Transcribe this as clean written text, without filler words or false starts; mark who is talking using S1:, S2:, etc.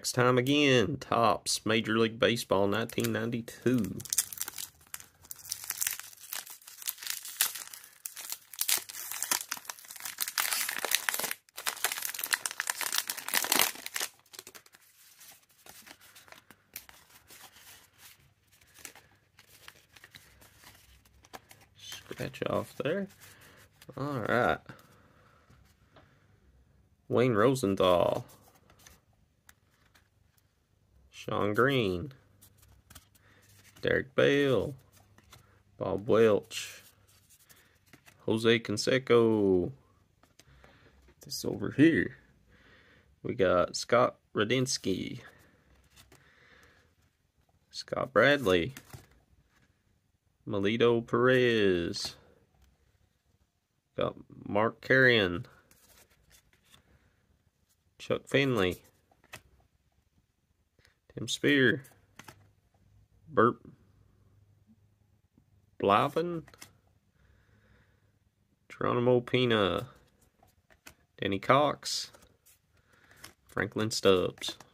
S1: Next time again, Topps Major League Baseball 1992. Scratch off there. All right. Wayne Rosenthal. Shawn Green. Derek Bale. Bob Welch. Jose Canseco. This over here. We got Scott Radinsky. Scott Bradley. Melito Perez. Got Mark Carrion. Chuck Finley. Tim Spear. Bert Blyven. Geronimo Pina. Danny Cox. Franklin Stubbs.